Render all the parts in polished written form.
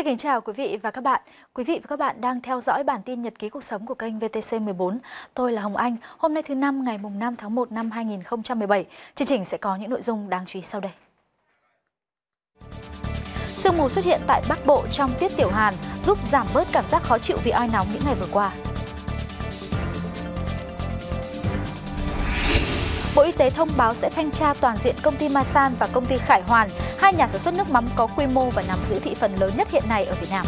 kính chào quý vị và các bạn. Quý vị và các bạn đang theo dõi bản tin nhật ký cuộc sống của kênh VTC14. Tôi là Hồng Anh. Hôm nay thứ Năm ngày 5 tháng 1 năm 2017. Chương trình sẽ có những nội dung đáng chú ý sau đây. Sương mù xuất hiện tại Bắc Bộ trong tiết tiểu hàn, giúp giảm bớt cảm giác khó chịu vì oi nóng những ngày vừa qua. Bộ Y tế thông báo sẽ thanh tra toàn diện công ty Masan và công ty Khải Hoàn, hai nhà sản xuất nước mắm có quy mô và nắm giữ thị phần lớn nhất hiện nay ở Việt Nam.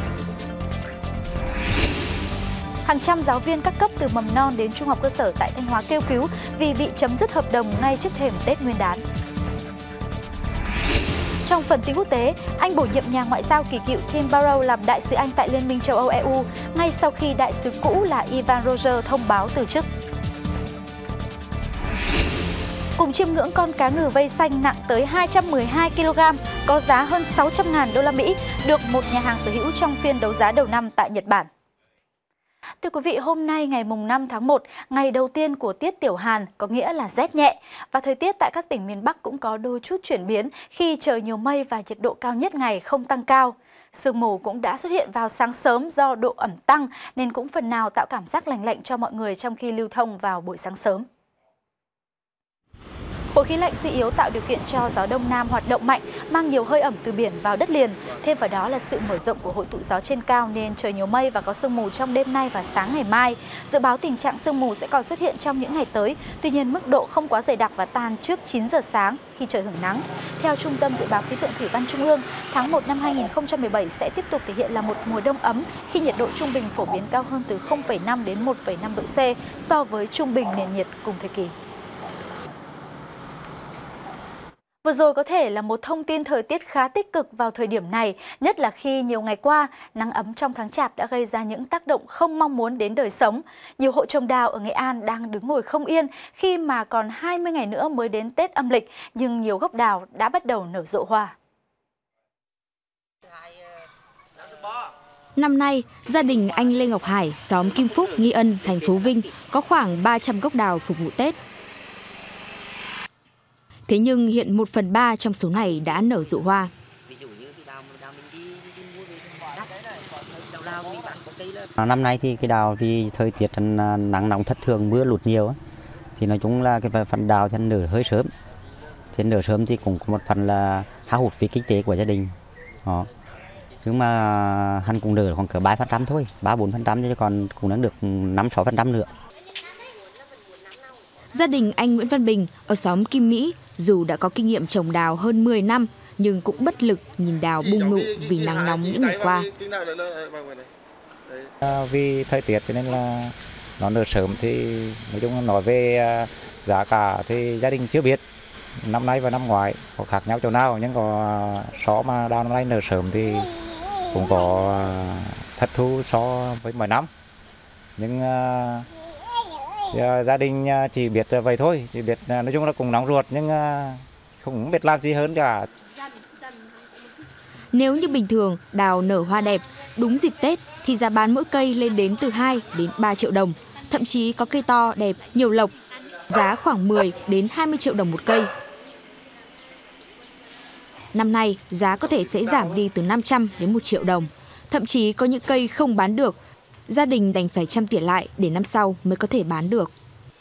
Hàng trăm giáo viên các cấp từ mầm non đến trung học cơ sở tại Thanh Hóa kêu cứu vì bị chấm dứt hợp đồng ngay trước thềm Tết Nguyên đán. Trong phần tin quốc tế, Anh bổ nhiệm nhà ngoại giao kỳ cựu Tim Barrow làm đại sứ Anh tại Liên minh châu Âu EU ngay sau khi đại sứ cũ là Ivan Roger thông báo từ chức. Cùng chiêm ngưỡng con cá ngừ vây xanh nặng tới 212 kg, có giá hơn 600.000 đô la Mỹ, được một nhà hàng sở hữu trong phiên đấu giá đầu năm tại Nhật Bản. Thưa quý vị, hôm nay ngày 5 tháng 1, ngày đầu tiên của tiết tiểu hàn, có nghĩa là rét nhẹ. Và thời tiết tại các tỉnh miền Bắc cũng có đôi chút chuyển biến khi trời nhiều mây và nhiệt độ cao nhất ngày không tăng cao. Sương mù cũng đã xuất hiện vào sáng sớm do độ ẩm tăng nên cũng phần nào tạo cảm giác lành lạnh cho mọi người trong khi lưu thông vào buổi sáng sớm. Khối khí lạnh suy yếu tạo điều kiện cho gió Đông Nam hoạt động mạnh, mang nhiều hơi ẩm từ biển vào đất liền. Thêm vào đó là sự mở rộng của hội tụ gió trên cao nên trời nhiều mây và có sương mù trong đêm nay và sáng ngày mai. Dự báo tình trạng sương mù sẽ còn xuất hiện trong những ngày tới, tuy nhiên mức độ không quá dày đặc và tan trước 9 giờ sáng khi trời hửng nắng. Theo Trung tâm Dự báo Khí tượng Thủy văn Trung ương, tháng 1 năm 2017 sẽ tiếp tục thể hiện là một mùa đông ấm khi nhiệt độ trung bình phổ biến cao hơn từ 0,5 đến 1,5 độ C so với trung bình nền nhiệt cùng thời kỳ. Vừa rồi có thể là một thông tin thời tiết khá tích cực vào thời điểm này, nhất là khi nhiều ngày qua, nắng ấm trong tháng Chạp đã gây ra những tác động không mong muốn đến đời sống. Nhiều hộ trồng đào ở Nghệ An đang đứng ngồi không yên khi mà còn 20 ngày nữa mới đến Tết âm lịch, nhưng nhiều gốc đào đã bắt đầu nở rộ hoa. Năm nay, gia đình anh Lê Ngọc Hải, xóm Kim Phúc, Nghi Ân, thành phố Vinh có khoảng 300 gốc đào phục vụ Tết. Thế nhưng hiện 1/3 trong số này đã nở rộ hoa. Năm nay thì cái đào vì thời tiết nắng nóng thất thường, mưa lụt nhiều thì nói chung là cái phần đào thì nở hơi sớm. Trên nở sớm thì cũng có một phần là hao hụt về kinh tế của gia đình. Đó. Nhưng mà hắn cũng nở khoảng cỡ 3% thôi, 3-4% chứ còn cũng đã được 5-6% nữa. Gia đình anh Nguyễn Văn Bình ở xóm Kim Mỹ dù đã có kinh nghiệm trồng đào hơn 10 năm nhưng cũng bất lực nhìn đào bung nụ vì nắng nóng những ngày qua. Vì thời tiết cho nên là nó nở sớm thì nói chung là nói về giá cả thì gia đình chưa biết. Năm nay và năm ngoái có khác nhau chỗ nào, nhưng có số mà đào năm nay nở sớm thì cũng có thất thu so với mọi năm. Nhưng gia đình chỉ biết vậy thôi, chỉ biết nói chung là cũng nóng ruột nhưng không biết làm gì hơn cả. Nếu như bình thường đào nở hoa đẹp, đúng dịp Tết thì giá bán mỗi cây lên đến từ 2 đến 3 triệu đồng, thậm chí có cây to đẹp, nhiều lộc, giá khoảng 10 đến 20 triệu đồng một cây. Năm nay giá có thể sẽ giảm đi từ 500 đến 1 triệu đồng, thậm chí có những cây không bán được. Gia đình đành phải chăm tỉa lại để năm sau mới có thể bán được.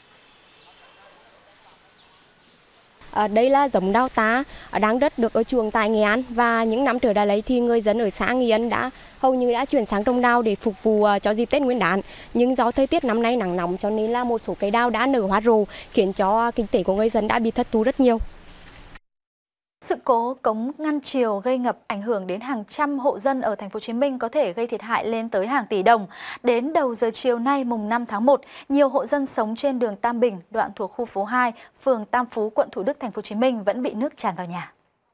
Đây là giống đào tá đang rất được ở chuồng tại Nghệ An, và những năm trở lại đây thì người dân ở xã Nghi Ân hầu như đã chuyển sang trồng đào để phục vụ cho dịp Tết Nguyên đán. Nhưng do thời tiết năm nay nắng nóng cho nên là một số cây đào đã nở hoa rộ, khiến cho kinh tế của người dân đã bị thất thu rất nhiều. Sự cố cống ngăn triều gây ngập ảnh hưởng đến hàng trăm hộ dân ở thành phố Hồ Chí Minh có thể gây thiệt hại lên tới hàng tỷ đồng. Đến đầu giờ chiều nay mùng 5 tháng 1, nhiều hộ dân sống trên đường Tam Bình, đoạn thuộc khu phố 2, phường Tam Phú, quận Thủ Đức, thành phố Hồ Chí Minh vẫn bị nước tràn vào nhà.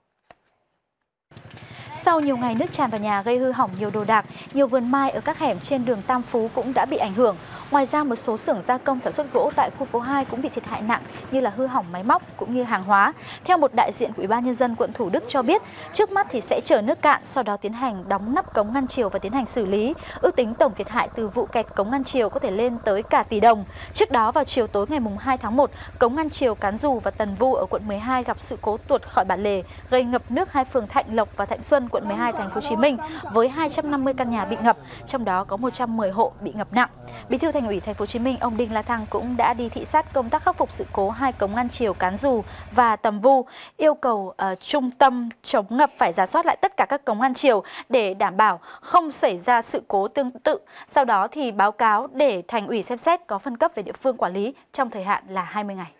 Sau nhiều ngày nước tràn vào nhà gây hư hỏng nhiều đồ đạc, nhiều vườn mai ở các hẻm trên đường Tam Phú cũng đã bị ảnh hưởng. Ngoài ra, một số xưởng gia công sản xuất gỗ tại khu phố 2 cũng bị thiệt hại nặng như là hư hỏng máy móc cũng như hàng hóa. Theo một đại diện của Ủy ban Nhân dân quận Thủ Đức cho biết, trước mắt thì sẽ chờ nước cạn, sau đó tiến hành đóng nắp cống ngăn triều và tiến hành xử lý. Ước tính tổng thiệt hại từ vụ kẹt cống ngăn triều có thể lên tới cả tỷ đồng. Trước đó vào chiều tối ngày 2 tháng 1, cống ngăn triều Cán Dù và Tần Vu ở quận 12 gặp sự cố tuột khỏi bản lề, gây ngập nước hai phường Thạnh Lộc và Thạnh Xuân, quận quận 12 thành phố Hồ Chí Minh với 250 căn nhà bị ngập, trong đó có 110 hộ bị ngập nặng. Bí thư Thành ủy thành phố Hồ Chí Minh ông Đinh La Thăng cũng đã đi thị sát công tác khắc phục sự cố hai cống ngăn triều Cán Dù và Tầm Vu, yêu cầu trung tâm chống ngập phải rà soát lại tất cả các cống ngăn triều để đảm bảo không xảy ra sự cố tương tự. Sau đó thì báo cáo để Thành ủy xem xét có phân cấp về địa phương quản lý trong thời hạn là 20 ngày.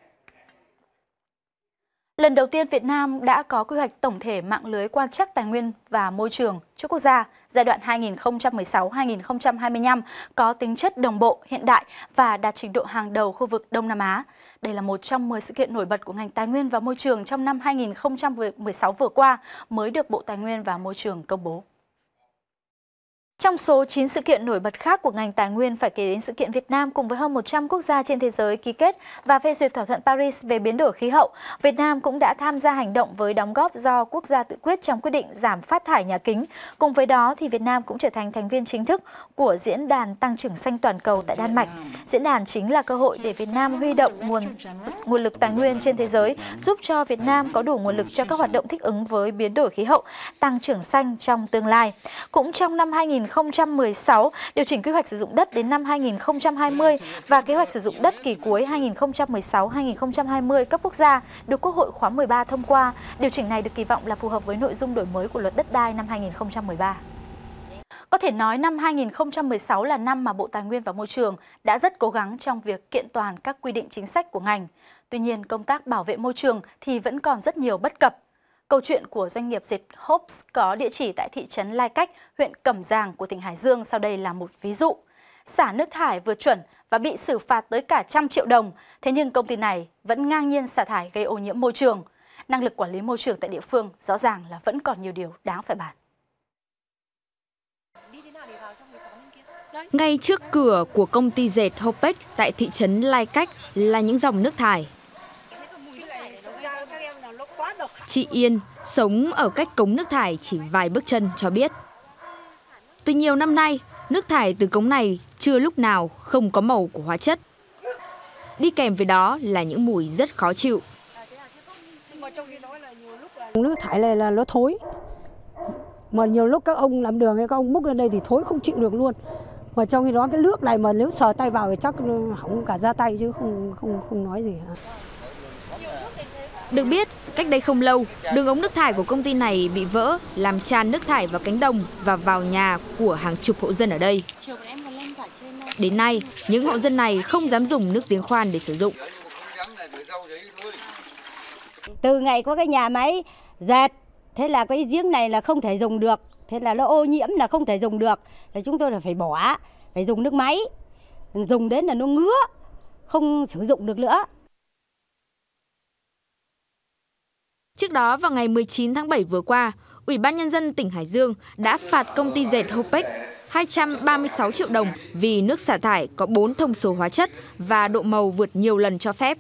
Lần đầu tiên Việt Nam đã có quy hoạch tổng thể mạng lưới quan trắc tài nguyên và môi trường cho quốc gia giai đoạn 2016-2025 có tính chất đồng bộ, hiện đại và đạt trình độ hàng đầu khu vực Đông Nam Á. Đây là một trong 10 sự kiện nổi bật của ngành tài nguyên và môi trường trong năm 2016 vừa qua mới được Bộ Tài nguyên và Môi trường công bố. Trong số 9 sự kiện nổi bật khác của ngành tài nguyên phải kể đến sự kiện Việt Nam cùng với hơn 100 quốc gia trên thế giới ký kết và phê duyệt thỏa thuận Paris về biến đổi khí hậu. Việt Nam cũng đã tham gia hành động với đóng góp do quốc gia tự quyết trong quyết định giảm phát thải nhà kính. Cùng với đó thì Việt Nam cũng trở thành thành viên chính thức của Diễn đàn Tăng trưởng xanh toàn cầu tại Đan Mạch. Diễn đàn chính là cơ hội để Việt Nam huy động nguồn lực tài nguyên trên thế giới, giúp cho Việt Nam có đủ nguồn lực cho các hoạt động thích ứng với biến đổi khí hậu, tăng trưởng xanh trong tương lai. Cũng trong năm 2016, điều chỉnh quy hoạch sử dụng đất đến năm 2020 và kế hoạch sử dụng đất kỳ cuối 2016-2020 cấp quốc gia được Quốc hội khóa 13 thông qua. Điều chỉnh này được kỳ vọng là phù hợp với nội dung đổi mới của Luật Đất đai năm 2013. Có thể nói năm 2016 là năm mà Bộ Tài nguyên và Môi trường đã rất cố gắng trong việc kiện toàn các quy định chính sách của ngành. Tuy nhiên, công tác bảo vệ môi trường thì vẫn còn rất nhiều bất cập. Câu chuyện của doanh nghiệp dệt Hobbs có địa chỉ tại thị trấn Lai Cách, huyện Cẩm Giàng của tỉnh Hải Dương sau đây là một ví dụ. Xả nước thải vượt chuẩn và bị xử phạt tới cả 100 triệu đồng, thế nhưng công ty này vẫn ngang nhiên xả thải gây ô nhiễm môi trường. Năng lực quản lý môi trường tại địa phương rõ ràng là vẫn còn nhiều điều đáng phải bàn. Ngay trước cửa của công ty dệt Hopex tại thị trấn Lai Cách là những dòng nước thải. Chị Yên sống ở cách cống nước thải chỉ vài bước chân cho biết. Từ nhiều năm nay, nước thải từ cống này chưa lúc nào không có màu của hóa chất. Đi kèm với đó là những mùi rất khó chịu. Nước thải này là nó thối. Mà nhiều lúc các ông làm đường, các ông múc lên đây thì thối không chịu được luôn. Mà trong khi đó cái nước này mà nếu sờ tay vào thì chắc hỏng cả da tay chứ không nói gì. Được biết, cách đây không lâu, đường ống nước thải của công ty này bị vỡ, làm tràn nước thải vào cánh đồng và vào nhà của hàng chục hộ dân ở đây. Đến nay, những hộ dân này không dám dùng nước giếng khoan để sử dụng. Từ ngày có cái nhà máy dệt, thế là cái giếng này là không thể dùng được, thế là nó ô nhiễm là không thể dùng được, thì chúng tôi là phải bỏ, phải dùng nước máy, dùng đến là nó ngứa, không sử dụng được nữa. Trước đó, vào ngày 19 tháng 7 vừa qua, Ủy ban Nhân dân tỉnh Hải Dương đã phạt công ty dệt Hopex 236 triệu đồng vì nước xả thải có 4 thông số hóa chất và độ màu vượt nhiều lần cho phép.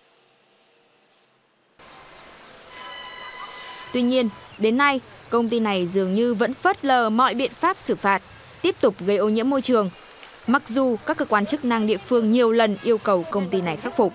Tuy nhiên, đến nay, công ty này dường như vẫn phớt lờ mọi biện pháp xử phạt, tiếp tục gây ô nhiễm môi trường, mặc dù các cơ quan chức năng địa phương nhiều lần yêu cầu công ty này khắc phục.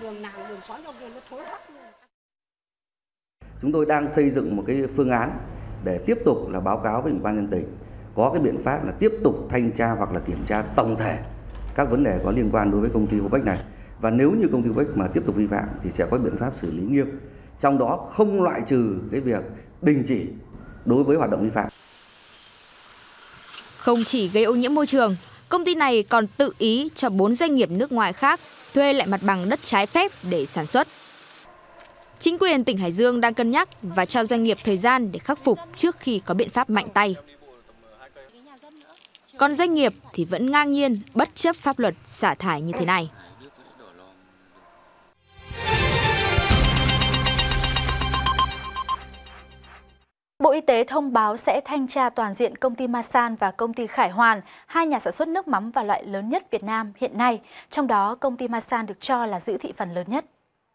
Chúng tôi đang xây dựng một cái phương án để tiếp tục là báo cáo với Ủy ban nhân dân tỉnh có cái biện pháp là tiếp tục thanh tra hoặc là kiểm tra tổng thể các vấn đề có liên quan đối với công ty Hopex này. Và nếu như công ty Hopex mà tiếp tục vi phạm thì sẽ có biện pháp xử lý nghiêm. Trong đó không loại trừ cái việc đình chỉ đối với hoạt động vi phạm. Không chỉ gây ô nhiễm môi trường, công ty này còn tự ý cho 4 doanh nghiệp nước ngoài khác thuê lại mặt bằng đất trái phép để sản xuất. Chính quyền tỉnh Hải Dương đang cân nhắc và cho doanh nghiệp thời gian để khắc phục trước khi có biện pháp mạnh tay. Còn doanh nghiệp thì vẫn ngang nhiên bất chấp pháp luật xả thải như thế này. Bộ Y tế thông báo sẽ thanh tra toàn diện công ty Masan và công ty Khải Hoàn, hai nhà sản xuất nước mắm và loại lớn nhất Việt Nam hiện nay. Trong đó, công ty Masan được cho là giữ thị phần lớn nhất.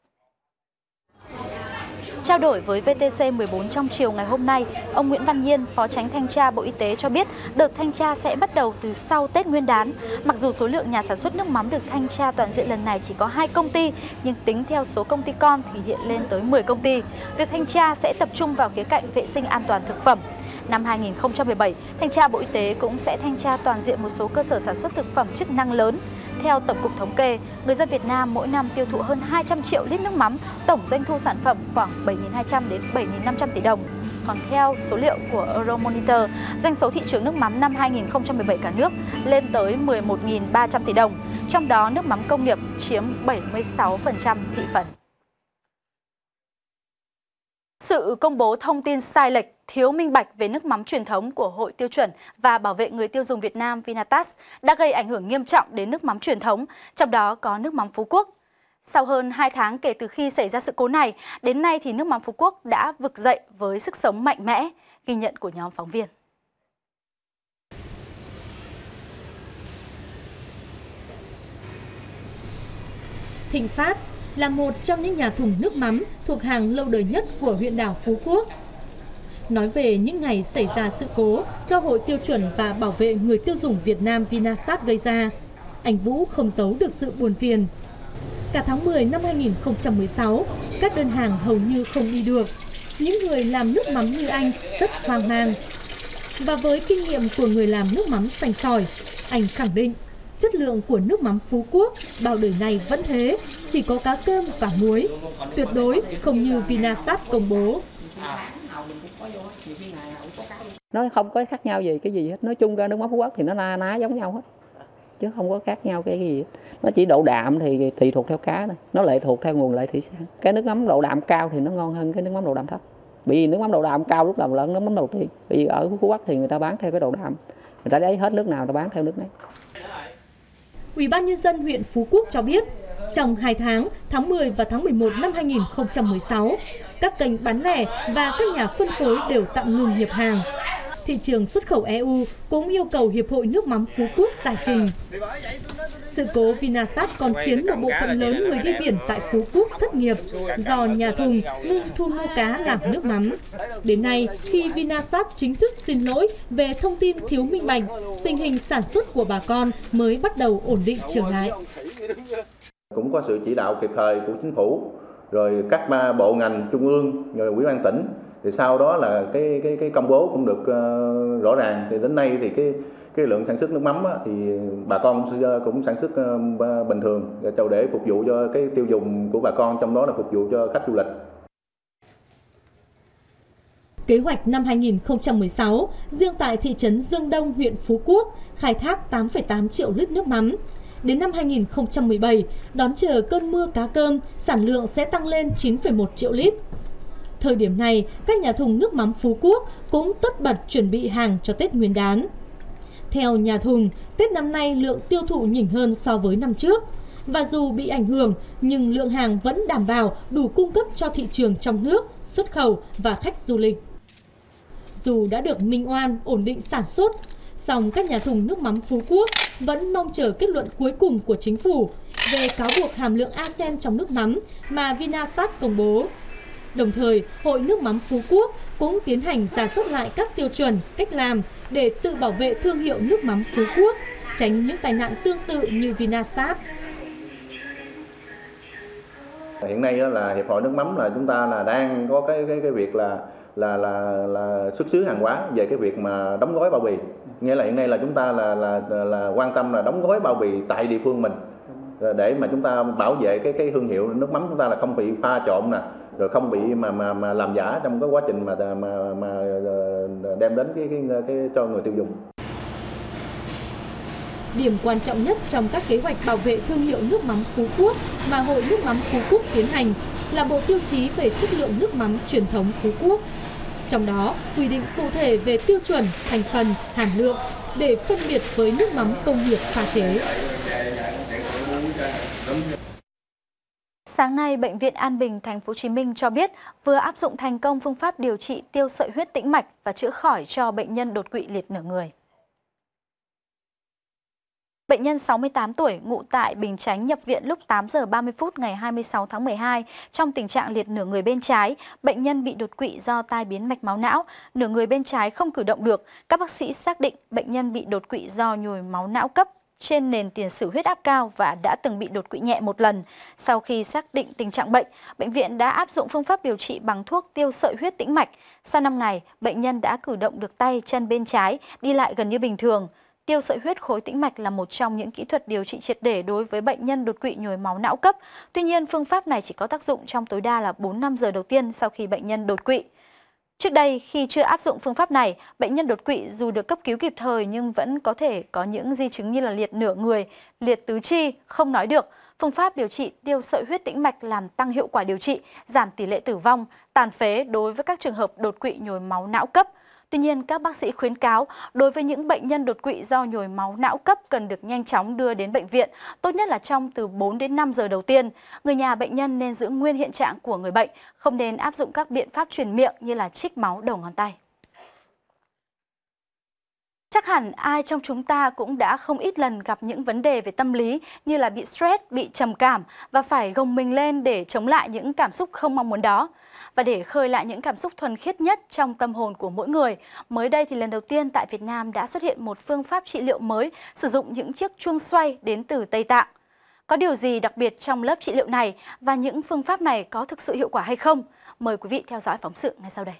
Trao đổi với VTC 14 trong chiều ngày hôm nay, ông Nguyễn Văn Nhiên, Phó Chánh Thanh tra Bộ Y tế cho biết đợt thanh tra sẽ bắt đầu từ sau Tết Nguyên đán. Mặc dù số lượng nhà sản xuất nước mắm được thanh tra toàn diện lần này chỉ có 2 công ty, nhưng tính theo số công ty con thì hiện lên tới 10 công ty. Việc thanh tra sẽ tập trung vào khía cạnh vệ sinh an toàn thực phẩm. Năm 2017, Thanh tra Bộ Y tế cũng sẽ thanh tra toàn diện một số cơ sở sản xuất thực phẩm chức năng lớn. Theo Tổng cục Thống kê, người dân Việt Nam mỗi năm tiêu thụ hơn 200 triệu lít nước mắm, tổng doanh thu sản phẩm khoảng 7.200 đến 7.500 tỷ đồng. Còn theo số liệu của Euromonitor, doanh số thị trường nước mắm năm 2017 cả nước lên tới 11.300 tỷ đồng, trong đó nước mắm công nghiệp chiếm 76% thị phần. Sự công bố thông tin sai lệch, thiếu minh bạch về nước mắm truyền thống của Hội Tiêu chuẩn và Bảo vệ người tiêu dùng Việt Nam Vinatast đã gây ảnh hưởng nghiêm trọng đến nước mắm truyền thống, trong đó có nước mắm Phú Quốc. Sau hơn 2 tháng kể từ khi xảy ra sự cố này, đến nay thì nước mắm Phú Quốc đã vực dậy với sức sống mạnh mẽ, ghi nhận của nhóm phóng viên. Thịnh Phát là một trong những nhà thùng nước mắm thuộc hàng lâu đời nhất của huyện đảo Phú Quốc. Nói về những ngày xảy ra sự cố do Hội Tiêu chuẩn và Bảo vệ người tiêu dùng Việt Nam Vinatast gây ra, anh Vũ không giấu được sự buồn phiền. Cả tháng 10 năm 2016, các đơn hàng hầu như không đi được. Những người làm nước mắm như anh rất hoang mang. Và với kinh nghiệm của người làm nước mắm sành sỏi, anh khẳng định chất lượng của nước mắm Phú Quốc bao đời này vẫn thế, chỉ có cá cơm và muối, tuyệt đối không như Vinatast công bố. Nó không có khác nhau gì cái gì hết, nói chung ra nước mắm Phú Quốc thì nó na ná giống nhau hết, chứ không có khác nhau cái gì hết. Nó chỉ độ đạm thì tùy thuộc theo cá này, nó lệ thuộc theo nguồn lợi thủy sản. Cái nước mắm độ đạm cao thì nó ngon hơn cái nước mắm độ đạm thấp. Bởi vì nước mắm độ đạm cao lúc nào là nước mắm đầu tiên. Bởi vì ở Phú Quốc thì người ta bán theo cái độ đạm, người ta lấy hết nước nào người ta bán theo nước đấy. Ủy ban Nhân dân huyện Phú Quốc cho biết, trong 2 tháng, tháng 10 và tháng 11 năm 2016, các kênh bán lẻ và các nhà phân phối đều tạm ngừng nhập hàng. Thị trường xuất khẩu EU cũng yêu cầu Hiệp hội Nước mắm Phú Quốc giải trình. Sự cố Vinatast còn khiến một bộ phận lớn người đi biển tại Phú Quốc thất nghiệp do nhà thùng ngưng thu mua cá làm nước mắm. Đến nay, khi Vinatast chính thức xin lỗi về thông tin thiếu minh bạch, tình hình sản xuất của bà con mới bắt đầu ổn định trở lại. Cũng có sự chỉ đạo kịp thời của chính phủ, rồi các bộ ngành trung ương, rồi ủy ban tỉnh. Thì sau đó là cái công bố cũng được rõ ràng. Thì đến nay thì cái lượng sản xuất nước mắm thì bà con cũng sản xuất bình thường để phục vụ cho cái tiêu dùng của bà con, trong đó là phục vụ cho khách du lịch. Kế hoạch năm 2016, riêng tại thị trấn Dương Đông, huyện Phú Quốc, khai thác 8,8 triệu lít nước mắm. Đến năm 2017, đón chờ cơn mưa cá cơm, sản lượng sẽ tăng lên 9,1 triệu lít. Thời điểm này, các nhà thùng nước mắm Phú Quốc cũng tất bật chuẩn bị hàng cho Tết Nguyên đán. Theo nhà thùng, Tết năm nay lượng tiêu thụ nhỉnh hơn so với năm trước. Và dù bị ảnh hưởng, nhưng lượng hàng vẫn đảm bảo đủ cung cấp cho thị trường trong nước, xuất khẩu và khách du lịch. Dù đã được minh oan ổn định sản xuất, song các nhà thùng nước mắm Phú Quốc vẫn mong chờ kết luận cuối cùng của chính phủ về cáo buộc hàm lượng arsen trong nước mắm mà Vinatast công bố. Đồng thời, Hội Nước mắm Phú Quốc cũng tiến hành rà soát lại các tiêu chuẩn, cách làm để tự bảo vệ thương hiệu nước mắm Phú Quốc, tránh những tai nạn tương tự như Vinatast. Hiện nay là Hiệp hội Nước mắm là chúng ta là đang có cái việc là xuất xứ hàng hóa về cái việc mà đóng gói bao bì. Nghĩa là hiện nay là chúng ta là quan tâm là đóng gói bao bì tại địa phương mình, để mà chúng ta bảo vệ cái thương hiệu nước mắm chúng ta là không bị pha trộn nè, rồi không bị mà làm giả trong cái quá trình mà đem đến cái cho người tiêu dùng. Điểm quan trọng nhất trong các kế hoạch bảo vệ thương hiệu nước mắm Phú Quốc mà Hội Nước mắm Phú Quốc tiến hành là bộ tiêu chí về chất lượng nước mắm truyền thống Phú Quốc. Trong đó, quy định cụ thể về tiêu chuẩn, thành phần, hàm lượng để phân biệt với nước mắm công nghiệp pha chế. Sáng nay, Bệnh viện An Bình, Thành phố Hồ Chí Minh cho biết vừa áp dụng thành công phương pháp điều trị tiêu sợi huyết tĩnh mạch và chữa khỏi cho bệnh nhân đột quỵ liệt nửa người. Bệnh nhân 68 tuổi ngụ tại Bình Chánh nhập viện lúc 8 giờ 30 phút ngày 26 tháng 12 trong tình trạng liệt nửa người bên trái. Bệnh nhân bị đột quỵ do tai biến mạch máu não, nửa người bên trái không cử động được. Các bác sĩ xác định bệnh nhân bị đột quỵ do nhồi máu não cấp. trên nền tiền sử huyết áp cao và đã từng bị đột quỵ nhẹ một lần. Sau khi xác định tình trạng bệnh, bệnh viện đã áp dụng phương pháp điều trị bằng thuốc tiêu sợi huyết tĩnh mạch. Sau 5 ngày, bệnh nhân đã cử động được tay, chân bên trái, đi lại gần như bình thường. Tiêu sợi huyết khối tĩnh mạch là một trong những kỹ thuật điều trị triệt để đối với bệnh nhân đột quỵ nhồi máu não cấp. Tuy nhiên, phương pháp này chỉ có tác dụng trong tối đa là 4-5 giờ đầu tiên sau khi bệnh nhân đột quỵ. Trước đây, khi chưa áp dụng phương pháp này, bệnh nhân đột quỵ dù được cấp cứu kịp thời nhưng vẫn có thể có những di chứng như là liệt nửa người, liệt tứ chi, không nói được. Phương pháp điều trị tiêu sợi huyết tĩnh mạch làm tăng hiệu quả điều trị, giảm tỷ lệ tử vong, tàn phế đối với các trường hợp đột quỵ nhồi máu não cấp. Tuy nhiên, các bác sĩ khuyến cáo đối với những bệnh nhân đột quỵ do nhồi máu não cấp cần được nhanh chóng đưa đến bệnh viện, tốt nhất là trong từ 4 đến 5 giờ đầu tiên. Người nhà bệnh nhân nên giữ nguyên hiện trạng của người bệnh, không nên áp dụng các biện pháp truyền miệng như là trích máu đầu ngón tay. Chắc hẳn ai trong chúng ta cũng đã không ít lần gặp những vấn đề về tâm lý như là bị stress, bị trầm cảm và phải gồng mình lên để chống lại những cảm xúc không mong muốn đó. Và để khơi lại những cảm xúc thuần khiết nhất trong tâm hồn của mỗi người, mới đây thì lần đầu tiên tại Việt Nam đã xuất hiện một phương pháp trị liệu mới sử dụng những chiếc chuông xoay đến từ Tây Tạng. Có điều gì đặc biệt trong lớp trị liệu này và những phương pháp này có thực sự hiệu quả hay không? Mời quý vị theo dõi phóng sự ngay sau đây.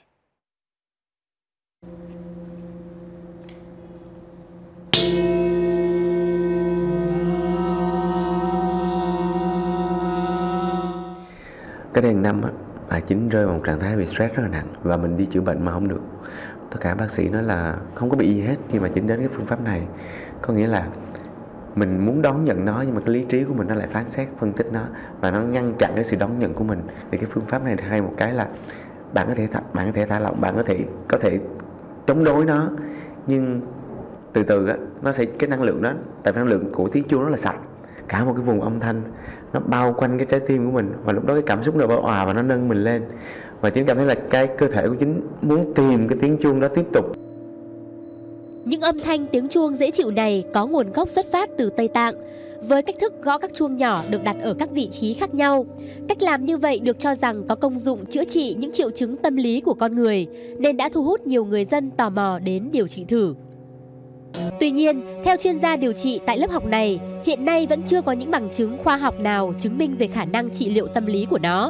Cái đây năm bà Chính rơi vào một trạng thái bị stress rất là nặng và mình đi chữa bệnh mà không được. Tất cả bác sĩ nói là không có bị gì hết khi mà Chính đến cái phương pháp này. Có nghĩa là mình muốn đón nhận nó nhưng mà cái lý trí của mình nó lại phán xét, phân tích nó và nó ngăn chặn cái sự đón nhận của mình. Thì cái phương pháp này hay một cái là bạn có thể thả lỏng, bạn có thể chống đối nó, nhưng từ từ nó sẽ cái năng lượng đó, tại năng lượng của tiếng chuông rất là sạch, cả một cái vùng âm thanh nó bao quanh cái trái tim của mình và lúc đó cái cảm xúc nó bao hòa và nó nâng mình lên và Chính cảm thấy là cái cơ thể của Chính muốn tìm cái tiếng chuông đó tiếp tục. Những âm thanh tiếng chuông dễ chịu này có nguồn gốc xuất phát từ Tây Tạng, với cách thức gõ các chuông nhỏ được đặt ở các vị trí khác nhau. Cách làm như vậy được cho rằng có công dụng chữa trị những triệu chứng tâm lý của con người, nên đã thu hút nhiều người dân tò mò đến điều trị thử. Tuy nhiên, theo chuyên gia điều trị tại lớp học này, hiện nay vẫn chưa có những bằng chứng khoa học nào chứng minh về khả năng trị liệu tâm lý của nó.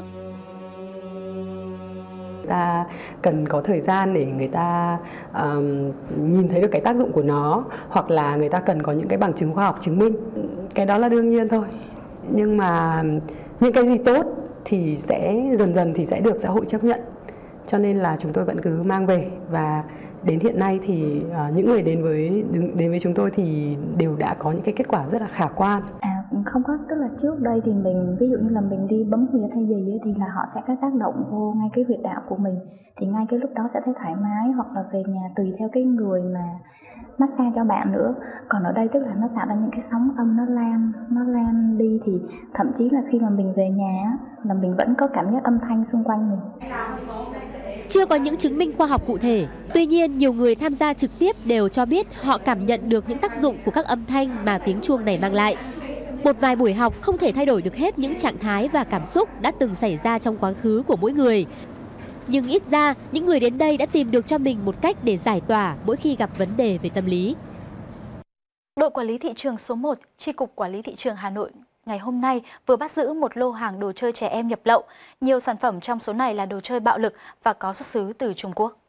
Người ta cần có thời gian để người ta nhìn thấy được cái tác dụng của nó, hoặc là người ta cần có những cái bằng chứng khoa học chứng minh. Cái đó là đương nhiên thôi. Nhưng mà những cái gì tốt thì sẽ dần dần thì sẽ được xã hội chấp nhận. Cho nên là chúng tôi vẫn cứ mang về, và đến hiện nay thì những người đến với chúng tôi thì đều đã có những cái kết quả rất là khả quan. Không có, tức là trước đây thì mình ví dụ như là mình đi bấm huyệt hay gì ấy, thì là họ sẽ có tác động vô ngay cái huyệt đạo của mình, thì ngay cái lúc đó sẽ thấy thoải mái, hoặc là về nhà tùy theo cái người mà massage cho bạn nữa. Còn ở đây tức là nó tạo ra những cái sóng âm, nó lan đi, thì thậm chí là khi mà mình về nhà là mình vẫn có cảm giác âm thanh xung quanh mình. Chưa có những chứng minh khoa học cụ thể, tuy nhiên nhiều người tham gia trực tiếp đều cho biết họ cảm nhận được những tác dụng của các âm thanh mà tiếng chuông này mang lại. Một vài buổi học không thể thay đổi được hết những trạng thái và cảm xúc đã từng xảy ra trong quá khứ của mỗi người. Nhưng ít ra, những người đến đây đã tìm được cho mình một cách để giải tỏa mỗi khi gặp vấn đề về tâm lý. Đội Quản lý Thị trường số 1, Chi cục Quản lý Thị trường Hà Nội ngày hôm nay vừa bắt giữ một lô hàng đồ chơi trẻ em nhập lậu. Nhiều sản phẩm trong số này là đồ chơi bạo lực và có xuất xứ từ Trung Quốc.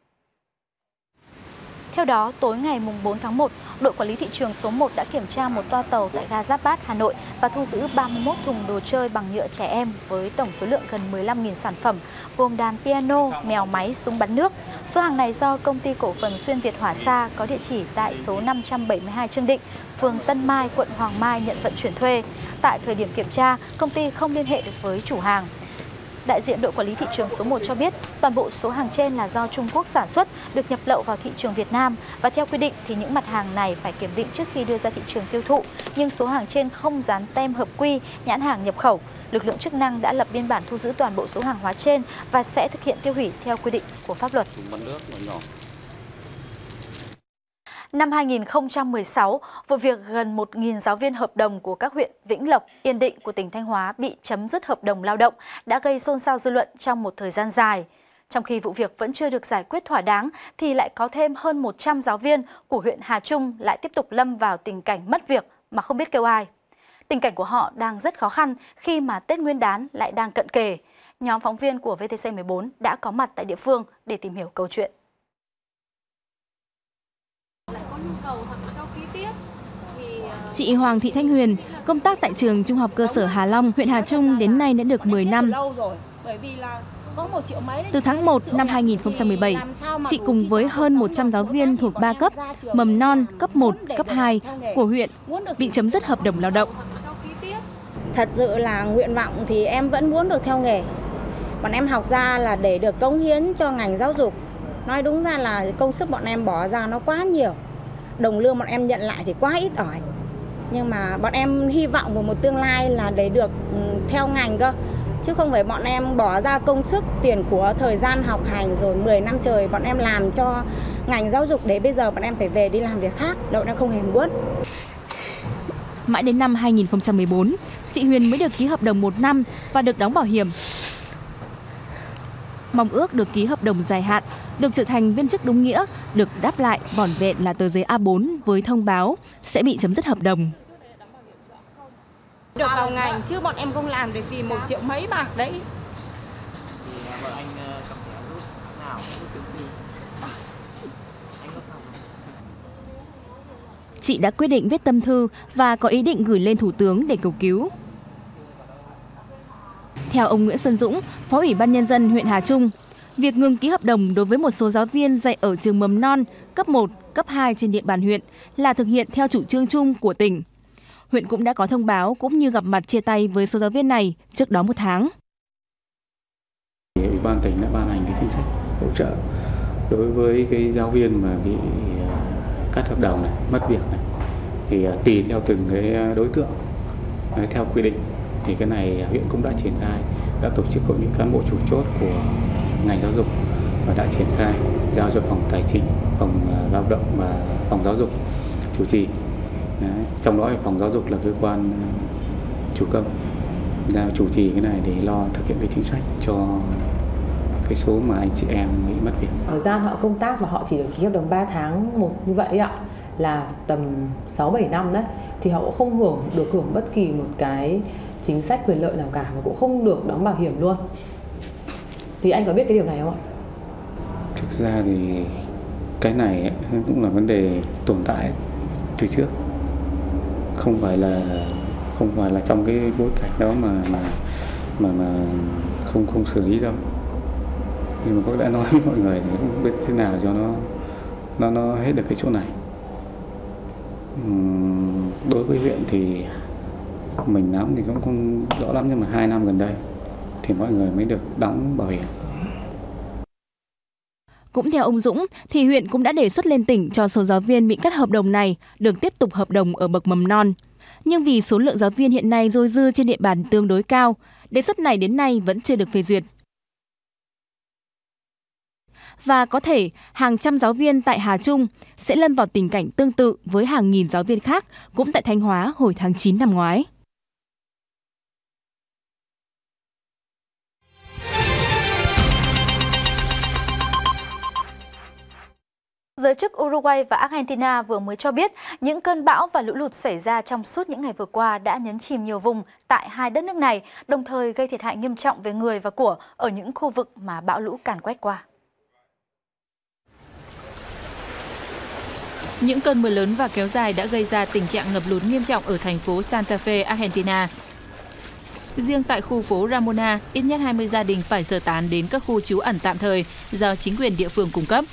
Theo đó, tối ngày 4 tháng 1, đội Quản lý Thị trường số 1 đã kiểm tra một toa tàu tại ga Giáp Bát, Hà Nội và thu giữ 31 thùng đồ chơi bằng nhựa trẻ em với tổng số lượng gần 15.000 sản phẩm, gồm đàn piano, mèo máy, súng bắn nước. Số hàng này do Công ty Cổ phần Xuyên Việt Hỏa Sa có địa chỉ tại số 572 Trương Định, phường Tân Mai, quận Hoàng Mai nhận vận chuyển thuê. Tại thời điểm kiểm tra, công ty không liên hệ được với chủ hàng. Đại diện đội Quản lý Thị trường số 1 cho biết toàn bộ số hàng trên là do Trung Quốc sản xuất, được nhập lậu vào thị trường Việt Nam, và theo quy định thì những mặt hàng này phải kiểm định trước khi đưa ra thị trường tiêu thụ, nhưng số hàng trên không dán tem hợp quy, nhãn hàng nhập khẩu. Lực lượng chức năng đã lập biên bản thu giữ toàn bộ số hàng hóa trên và sẽ thực hiện tiêu hủy theo quy định của pháp luật. Năm 2016, vụ việc gần 1.000 giáo viên hợp đồng của các huyện Vĩnh Lộc, Yên Định của tỉnh Thanh Hóa bị chấm dứt hợp đồng lao động đã gây xôn xao dư luận trong một thời gian dài. Trong khi vụ việc vẫn chưa được giải quyết thỏa đáng, thì lại có thêm hơn 100 giáo viên của huyện Hà Trung lại tiếp tục lâm vào tình cảnh mất việc mà không biết kêu ai. Tình cảnh của họ đang rất khó khăn khi mà Tết Nguyên đán lại đang cận kề. Nhóm phóng viên của VTC14 đã có mặt tại địa phương để tìm hiểu câu chuyện. Chị Hoàng Thị Thanh Huyền công tác tại trường Trung học cơ sở Hà Long, huyện Hà Trung đến nay đã được 10 năm. Từ tháng 1 năm 2017, chị cùng với hơn 100 giáo viên thuộc 3 cấp, mầm non, cấp 1, cấp 2 của huyện bị chấm dứt hợp đồng lao động. Thật sự là nguyện vọng thì em vẫn muốn được theo nghề. Bọn em học ra là để được cống hiến cho ngành giáo dục. Nói đúng ra là công sức bọn em bỏ ra nó quá nhiều. Đồng lương bọn em nhận lại thì quá ít ỏi. Nhưng mà bọn em hy vọng vào một tương lai là để được theo ngành cơ. Chứ không phải bọn em bỏ ra công sức, tiền của thời gian học hành rồi 10 năm trời bọn em làm cho ngành giáo dục để bây giờ bọn em phải về đi làm việc khác. Bọn em không hề muốn. Mãi đến năm 2014, chị Huyền mới được ký hợp đồng 1 năm và được đóng bảo hiểm. Mong ước được ký hợp đồng dài hạn, được trở thành viên chức đúng nghĩa, được đáp lại vỏn vẹn là tờ giấy A4 với thông báo sẽ bị chấm dứt hợp đồng. Được vào ngành chứ bọn em không làm để vì 1 triệu mấy bạc đấy. Chị đã quyết định viết tâm thư và có ý định gửi lên Thủ tướng để cầu cứu. Theo ông Nguyễn Xuân Dũng, Phó Ủy ban Nhân dân huyện Hà Trung, việc ngừng ký hợp đồng đối với một số giáo viên dạy ở trường mầm non, cấp 1, cấp 2 trên địa bàn huyện là thực hiện theo chủ trương chung của tỉnh. Huyện cũng đã có thông báo cũng như gặp mặt chia tay với số giáo viên này trước đó 1 tháng. Ủy ban tỉnh đã ban hành cái chính sách hỗ trợ đối với cái giáo viên mà bị cắt hợp đồng này, mất việc này, thì tùy theo từng cái đối tượng theo quy định thì cái này huyện cũng đã triển khai, đã tổ chức hội nghị cán bộ chủ chốt của ngành giáo dục và đã triển khai giao cho phòng tài chính, phòng lao động và phòng giáo dục chủ trì. Đấy. Trong đó thì phòng giáo dục là cơ quan chủ công giao chủ trì cái này để lo thực hiện cái chính sách cho cái số mà anh chị em bị mất việc. Thời gian họ công tác và họ chỉ được ký hợp đồng 3 tháng một như vậy ạ, là tầm 6-7 năm đấy, thì họ cũng không được hưởng bất kỳ một cái chính sách quyền lợi nào cả và cũng không được đóng bảo hiểm luôn. Thì anh có biết cái điều này không ạ? Thực ra thì cái này cũng là vấn đề tồn tại từ trước, không phải là trong cái bối cảnh đó mà không xử lý đâu. Nhưng mà cũng đã nói với mọi người thì cũng biết thế nào cho nó hết được cái chỗ này. Đối với huyện thì mình nắm thì cũng không rõ lắm, nhưng mà 2 năm gần đây thì mọi người mới được đóng bảo hiểm. Cũng theo ông Dũng, thì huyện cũng đã đề xuất lên tỉnh cho số giáo viên bị cắt hợp đồng này được tiếp tục hợp đồng ở bậc mầm non. Nhưng vì số lượng giáo viên hiện nay dôi dư trên địa bàn tương đối cao, đề xuất này đến nay vẫn chưa được phê duyệt. Và có thể hàng trăm giáo viên tại Hà Trung sẽ lâm vào tình cảnh tương tự với hàng nghìn giáo viên khác cũng tại Thanh Hóa hồi tháng 9 năm ngoái. Giới chức Uruguay và Argentina vừa mới cho biết những cơn bão và lũ lụt xảy ra trong suốt những ngày vừa qua đã nhấn chìm nhiều vùng tại hai đất nước này, đồng thời gây thiệt hại nghiêm trọng về người và của ở những khu vực mà bão lũ càn quét qua. Những cơn mưa lớn và kéo dài đã gây ra tình trạng ngập lụt nghiêm trọng ở thành phố Santa Fe, Argentina. Riêng tại khu phố Ramona, ít nhất 20 gia đình phải sơ tán đến các khu trú ẩn tạm thời do chính quyền địa phương cung cấp.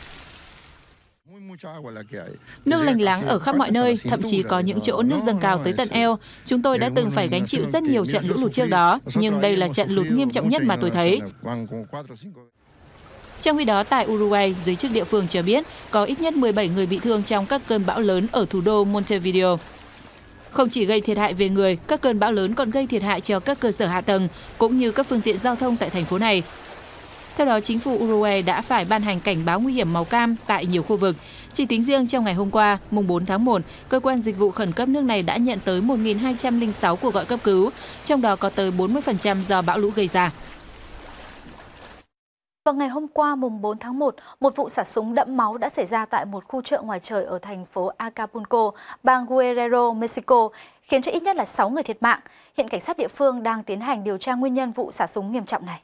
Nước lênh láng ở khắp mọi nơi, thậm chí có những chỗ nước dâng cao tới tận eo. Chúng tôi đã từng phải gánh chịu rất nhiều trận lũ lụt trước đó, nhưng đây là trận lụt nghiêm trọng nhất mà tôi thấy. Trong khi đó, tại Uruguay, giới chức địa phương cho biết có ít nhất 17 người bị thương trong các cơn bão lớn ở thủ đô Montevideo. Không chỉ gây thiệt hại về người, các cơn bão lớn còn gây thiệt hại cho các cơ sở hạ tầng cũng như các phương tiện giao thông tại thành phố này. Theo đó, chính phủ Uruguay đã phải ban hành cảnh báo nguy hiểm màu cam tại nhiều khu vực. Chỉ tính riêng trong ngày hôm qua, mùng 4 tháng 1, Cơ quan Dịch vụ Khẩn cấp nước này đã nhận tới 1.206 cuộc gọi cấp cứu, trong đó có tới 40% do bão lũ gây ra. Vào ngày hôm qua, mùng 4 tháng 1, một vụ xả súng đẫm máu đã xảy ra tại một khu chợ ngoài trời ở thành phố Acapulco, bang Guerrero, Mexico, khiến cho ít nhất là 6 người thiệt mạng. Hiện cảnh sát địa phương đang tiến hành điều tra nguyên nhân vụ xả súng nghiêm trọng này.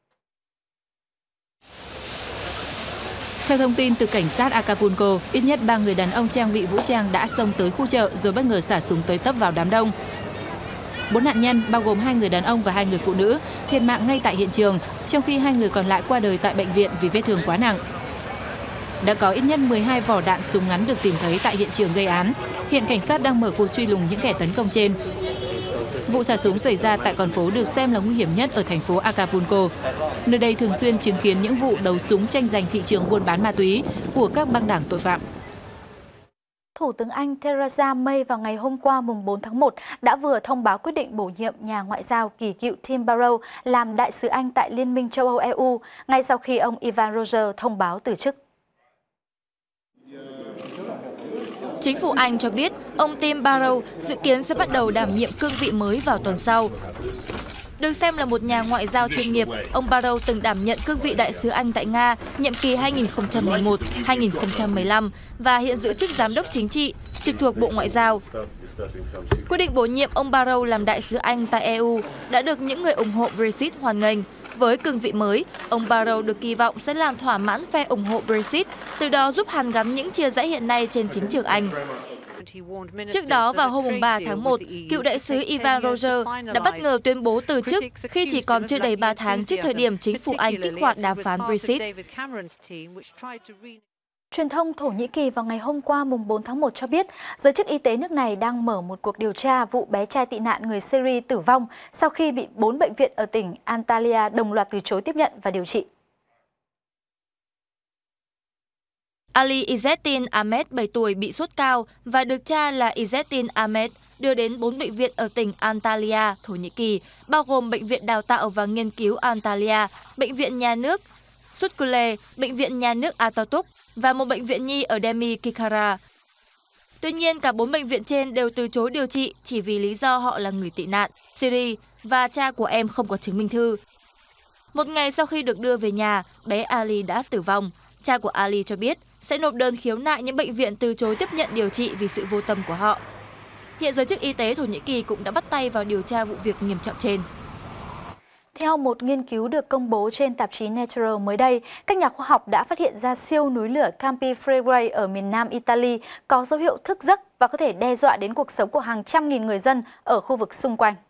Theo thông tin từ cảnh sát Acapulco, ít nhất 3 người đàn ông trang bị vũ trang đã xông tới khu chợ rồi bất ngờ xả súng tới tấp vào đám đông. 4 nạn nhân, bao gồm 2 người đàn ông và 2 người phụ nữ, thiệt mạng ngay tại hiện trường, trong khi 2 người còn lại qua đời tại bệnh viện vì vết thương quá nặng. Đã có ít nhất 12 vỏ đạn súng ngắn được tìm thấy tại hiện trường gây án. Hiện cảnh sát đang mở cuộc truy lùng những kẻ tấn công trên. Vụ xả súng xảy ra tại con phố được xem là nguy hiểm nhất ở thành phố Acapulco. Nơi đây thường xuyên chứng kiến những vụ đấu súng tranh giành thị trường buôn bán ma túy của các băng đảng tội phạm. Thủ tướng Anh Theresa May vào ngày hôm qua mùng 4 tháng 1 đã vừa thông báo quyết định bổ nhiệm nhà ngoại giao kỳ cựu Tim Barrow làm đại sứ Anh tại Liên minh châu Âu EU, ngay sau khi ông Ivan Roger thông báo từ chức. Chính phủ Anh cho biết ông Tim Barrow dự kiến sẽ bắt đầu đảm nhiệm cương vị mới vào tuần sau. Được xem là một nhà ngoại giao chuyên nghiệp, ông Barrow từng đảm nhận cương vị đại sứ Anh tại Nga nhiệm kỳ 2011-2015 và hiện giữ chức giám đốc chính trị trực thuộc Bộ Ngoại giao. Quyết định bổ nhiệm ông Barrow làm đại sứ Anh tại EU đã được những người ủng hộ Brexit hoan nghênh. Với cương vị mới, ông Barrow được kỳ vọng sẽ làm thỏa mãn phe ủng hộ Brexit, từ đó giúp hàn gắn những chia rẽ hiện nay trên chính trường Anh. Trước đó, vào hôm 3 tháng 1, cựu đại sứ Ivan Roger đã bất ngờ tuyên bố từ chức khi chỉ còn chưa đầy 3 tháng trước thời điểm chính phủ Anh kích hoạt đàm phán Brexit. Truyền thông Thổ Nhĩ Kỳ vào ngày hôm qua mùng 4 tháng 1 cho biết, giới chức y tế nước này đang mở một cuộc điều tra vụ bé trai tị nạn người Syria tử vong sau khi bị 4 bệnh viện ở tỉnh Antalya đồng loạt từ chối tiếp nhận và điều trị. Ali Izzettin Ahmed, 7 tuổi, bị sốt cao và được cha là Izzettin Ahmed đưa đến 4 bệnh viện ở tỉnh Antalya, Thổ Nhĩ Kỳ, bao gồm Bệnh viện Đào tạo và Nghiên cứu Antalya, Bệnh viện Nhà nước Sutkule, Bệnh viện Nhà nước Atatürk và một bệnh viện nhi ở Demi Kikara. Tuy nhiên, cả 4 bệnh viện trên đều từ chối điều trị chỉ vì lý do họ là người tị nạn, Syria và cha của em không có chứng minh thư. Một ngày sau khi được đưa về nhà, bé Ali đã tử vong. Cha của Ali cho biết sẽ nộp đơn khiếu nại những bệnh viện từ chối tiếp nhận điều trị vì sự vô tâm của họ. Hiện giới chức y tế Thổ Nhĩ Kỳ cũng đã bắt tay vào điều tra vụ việc nghiêm trọng trên. Theo một nghiên cứu được công bố trên tạp chí Nature mới đây, các nhà khoa học đã phát hiện ra siêu núi lửa Campi Flegrei ở miền nam Italy có dấu hiệu thức giấc và có thể đe dọa đến cuộc sống của hàng trăm nghìn người dân ở khu vực xung quanh.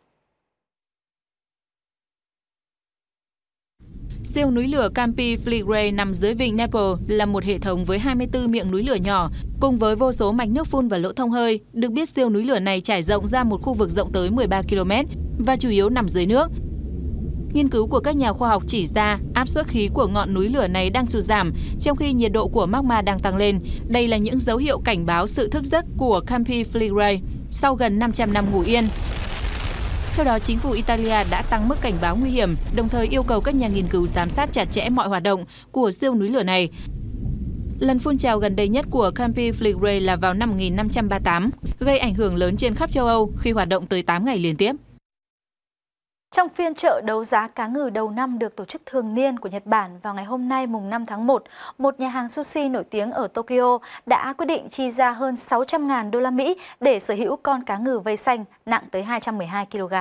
Siêu núi lửa Campi Flegrei nằm dưới vịnh Naples là một hệ thống với 24 miệng núi lửa nhỏ, cùng với vô số mạch nước phun và lỗ thông hơi. Được biết siêu núi lửa này trải rộng ra một khu vực rộng tới 13 km và chủ yếu nằm dưới nước. Nghiên cứu của các nhà khoa học chỉ ra áp suất khí của ngọn núi lửa này đang sụt giảm, trong khi nhiệt độ của magma đang tăng lên. Đây là những dấu hiệu cảnh báo sự thức giấc của Campi Flegrei sau gần 500 năm ngủ yên. Theo đó, chính phủ Italia đã tăng mức cảnh báo nguy hiểm, đồng thời yêu cầu các nhà nghiên cứu giám sát chặt chẽ mọi hoạt động của siêu núi lửa này. Lần phun trào gần đây nhất của Campi Flegrei là vào năm 1538, gây ảnh hưởng lớn trên khắp châu Âu khi hoạt động tới 8 ngày liên tiếp. Trong phiên chợ đấu giá cá ngừ đầu năm được tổ chức thường niên của Nhật Bản vào ngày hôm nay mùng 5 tháng 1, một nhà hàng sushi nổi tiếng ở Tokyo đã quyết định chi ra hơn 600.000 đô la Mỹ để sở hữu con cá ngừ vây xanh nặng tới 212 kg.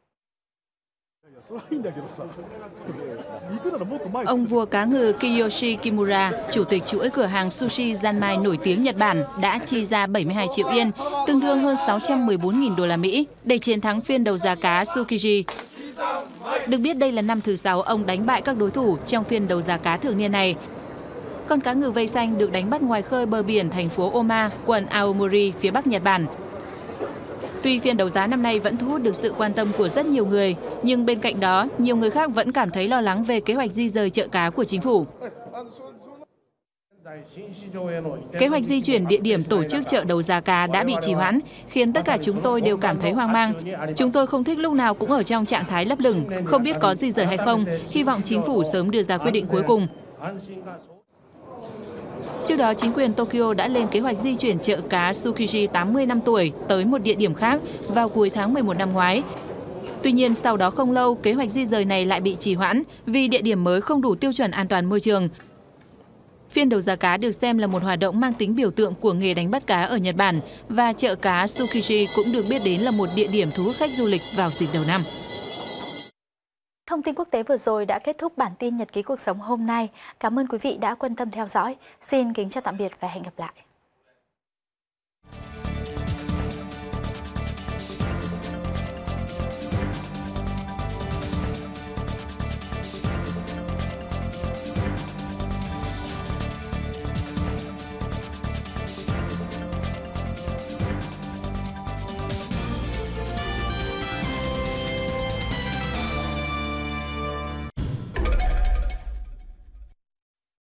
Ông vua cá ngừ Kiyoshi Kimura, chủ tịch chuỗi cửa hàng sushi Zanmai nổi tiếng Nhật Bản, đã chi ra 72 triệu yên, tương đương hơn 614.000 đô la Mỹ, để chiến thắng phiên đấu giá cá Tsukiji. Được biết đây là năm thứ 6 ông đánh bại các đối thủ trong phiên đấu giá cá thường niên này. Con cá ngừ vây xanh được đánh bắt ngoài khơi bờ biển thành phố Oma, quận Aomori, phía bắc Nhật Bản. Tuy phiên đấu giá năm nay vẫn thu hút được sự quan tâm của rất nhiều người, nhưng bên cạnh đó, nhiều người khác vẫn cảm thấy lo lắng về kế hoạch di rời chợ cá của chính phủ. Kế hoạch di chuyển địa điểm tổ chức chợ đấu giá cá đã bị trì hoãn, khiến tất cả chúng tôi đều cảm thấy hoang mang. Chúng tôi không thích lúc nào cũng ở trong trạng thái lấp lửng, không biết có di rời hay không, hy vọng chính phủ sớm đưa ra quyết định cuối cùng. Trước đó, chính quyền Tokyo đã lên kế hoạch di chuyển chợ cá Tsukiji 80 năm tuổi tới một địa điểm khác vào cuối tháng 11 năm ngoái. Tuy nhiên, sau đó không lâu, kế hoạch di rời này lại bị trì hoãn vì địa điểm mới không đủ tiêu chuẩn an toàn môi trường. Phiên đấu giá cá được xem là một hoạt động mang tính biểu tượng của nghề đánh bắt cá ở Nhật Bản và chợ cá Tsukiji cũng được biết đến là một địa điểm thu hút khách du lịch vào dịp đầu năm. Thông tin quốc tế vừa rồi đã kết thúc bản tin Nhật ký cuộc sống hôm nay. Cảm ơn quý vị đã quan tâm theo dõi. Xin kính chào tạm biệt và hẹn gặp lại.